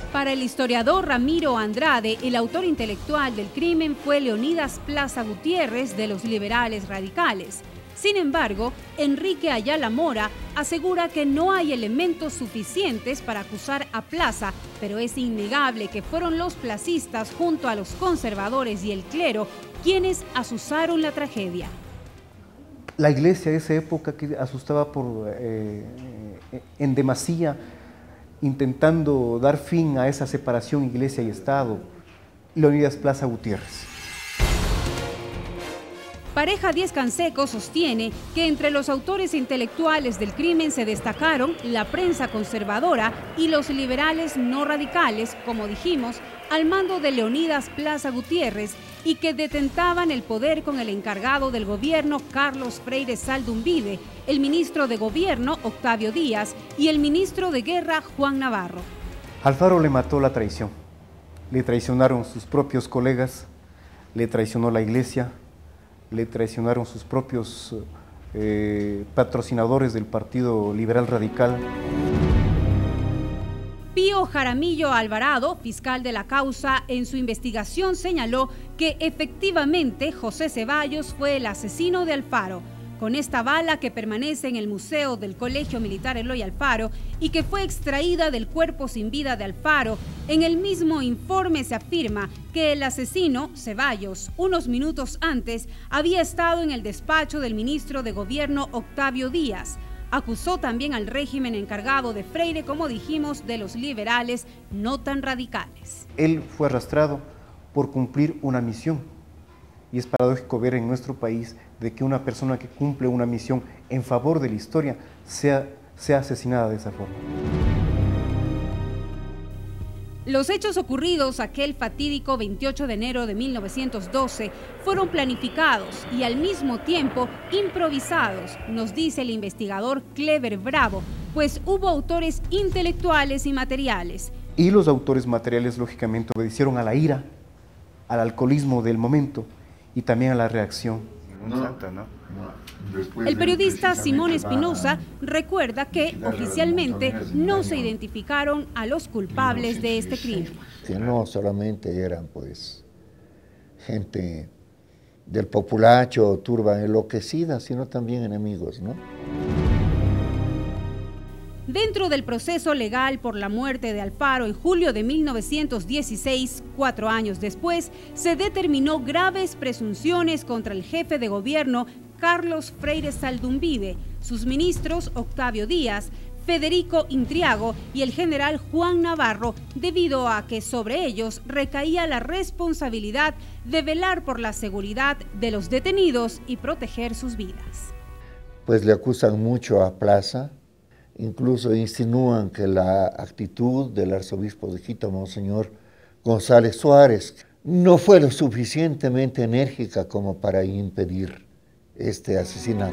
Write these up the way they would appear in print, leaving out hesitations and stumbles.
Para el historiador Ramiro Andrade, el autor intelectual del crimen fue Leonidas Plaza Gutiérrez de los liberales radicales. Sin embargo, Enrique Ayala Mora asegura que no hay elementos suficientes para acusar a Plaza, pero es innegable que fueron los placistas junto a los conservadores y el clero quienes asusaron la tragedia. La iglesia de esa época que asustaba en demasía, intentando dar fin a esa separación iglesia y Estado, Leonidas Plaza Gutiérrez. Pareja Díez Canseco sostiene que entre los autores intelectuales del crimen se destacaron la prensa conservadora y los liberales no radicales, como dijimos, al mando de Leonidas Plaza Gutiérrez, y que detentaban el poder con el encargado del gobierno Carlos Freire Saldumbide, el ministro de gobierno Octavio Díaz y el ministro de guerra Juan Navarro. Alfaro le mató la traición, le traicionaron sus propios colegas, le traicionó la iglesia, le traicionaron sus propios patrocinadores del Partido Liberal Radical. Pío Jaramillo Alvarado, fiscal de la causa, en su investigación señaló que efectivamente José Ceballos fue el asesino de Alfaro, con esta bala que permanece en el Museo del Colegio Militar Eloy Alfaro y que fue extraída del cuerpo sin vida de Alfaro. En el mismo informe se afirma que el asesino, Ceballos, unos minutos antes, había estado en el despacho del ministro de Gobierno Octavio Díaz. Acusó también al régimen encargado de Freire, como dijimos, de los liberales no tan radicales. Él fue arrastrado por cumplir una misión. Y es paradójico ver en nuestro país de que una persona que cumple una misión en favor de la historia sea asesinada de esa forma. Los hechos ocurridos aquel fatídico 28 de enero de 1912 fueron planificados y al mismo tiempo improvisados, nos dice el investigador Clever Bravo, pues hubo autores intelectuales y materiales. Y los autores materiales, lógicamente, obedecieron a la ira, al alcoholismo del momento y también a la reacción. El periodista Simón Espinosa recuerda que oficialmente no se identificaron a los culpables de este crimen. Que no solamente eran pues gente del populacho, turba enloquecida, sino también enemigos, ¿no? Dentro del proceso legal por la muerte de Alfaro en julio de 1916, 4 años después, se determinó graves presunciones contra el jefe de gobierno Carlos Freire Saldumbide, sus ministros Octavio Díaz, Federico Intriago y el general Juan Navarro, debido a que sobre ellos recaía la responsabilidad de velar por la seguridad de los detenidos y proteger sus vidas. Pues le acusan mucho a Plaza. Incluso insinúan que la actitud del arzobispo de Quito, Monseñor González Suárez, no fue lo suficientemente enérgica como para impedir este asesinato.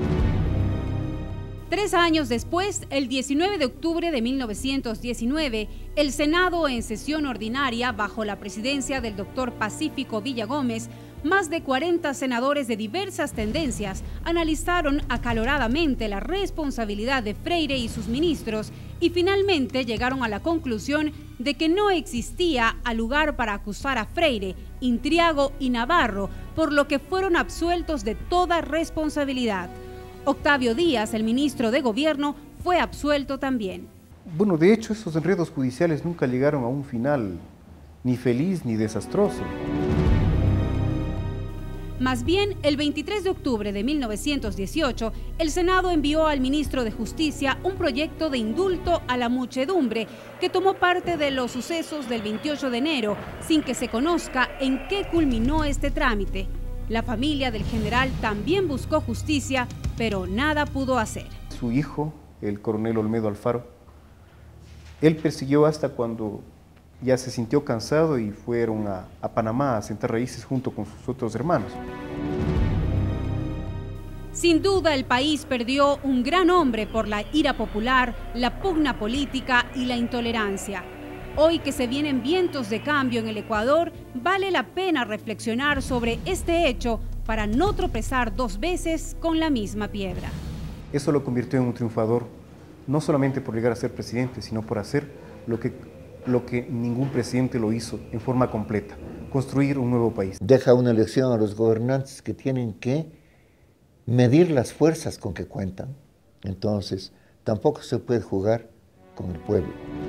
3 años después, el 19 de octubre de 1919, el Senado en sesión ordinaria, bajo la presidencia del doctor Pacífico Villagómez, más de 40 senadores de diversas tendencias analizaron acaloradamente la responsabilidad de Freire y sus ministros y finalmente llegaron a la conclusión de que no existía lugar para acusar a Freire, Intriago y Navarro, por lo que fueron absueltos de toda responsabilidad. Octavio Díaz, el ministro de Gobierno, fue absuelto también. Bueno, de hecho, esos enredos judiciales nunca llegaron a un final ni feliz ni desastroso. Más bien, el 23 de octubre de 1918, el Senado envió al ministro de Justicia un proyecto de indulto a la muchedumbre que tomó parte de los sucesos del 28 de enero, sin que se conozca en qué culminó este trámite. La familia del general también buscó justicia, pero nada pudo hacer. Su hijo, el coronel Olmedo Alfaro, él persiguió hasta cuando ya se sintió cansado y fueron a Panamá a sentar raíces junto con sus otros hermanos. Sin duda, el país perdió un gran hombre por la ira popular, la pugna política y la intolerancia. Hoy que se vienen vientos de cambio en el Ecuador, vale la pena reflexionar sobre este hecho para no tropezar 2 veces con la misma piedra. Eso lo convirtió en un triunfador, no solamente por llegar a ser presidente, sino por hacer lo lo que ningún presidente lo hizo en forma completa, construir un nuevo país. Deja una lección a los gobernantes que tienen que medir las fuerzas con que cuentan. Entonces, tampoco se puede jugar con el pueblo.